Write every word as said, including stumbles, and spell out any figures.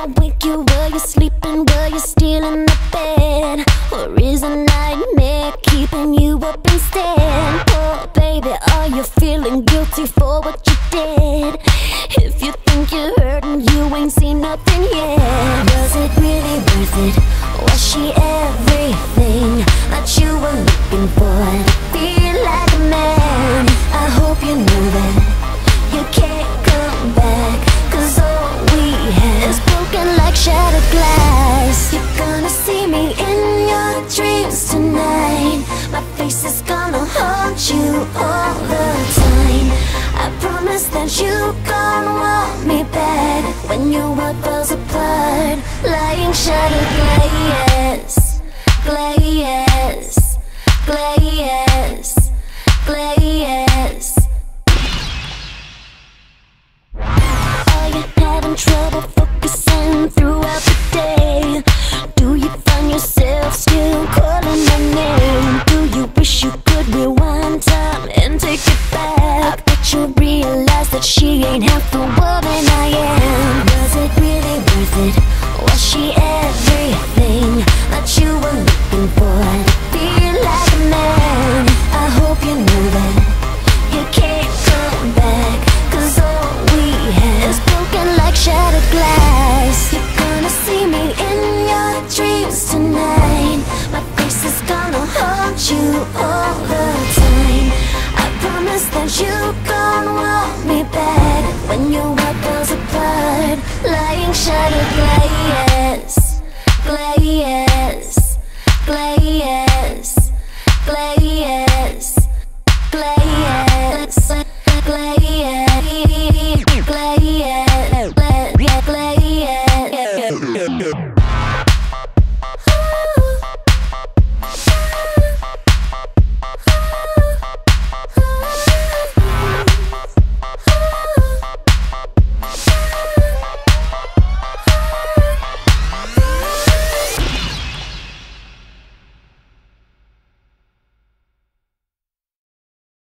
won't wake you while you're sleeping, while you're still in the bed? Or is a nightmare keeping you up instead? Oh baby, are you feeling guilty for what you did? If you think you're hurting, you ain't seen nothing yet. Was it really worth it? Was she everything that you were looking for? Feel like a man. I hope you know that you can't come back, 'cause all we have is broken like shattered glass. You're gonna see me in your dreams tonight. My face is gonna haunt you all the time. I promise that you gonna want me back when your world falls apart, lying shattered glass, glass, glass, glass. Are you having trouble focusing throughout the day? Do you find yourself still calling my name? Do you wish you could rewind time and take it back? I bet you realize that she ain't half the woman I am. Was it really worth it? Was she everything that you were looking for? Feel like a man. I hope you know that you can't come back, 'cause all we have is broken like shattered glass. You're gonna see me in your dreams tonight. My face is gonna haunt you all the time. I promise that you gonna want me back when your world falls apart, lying shattered glass, glass.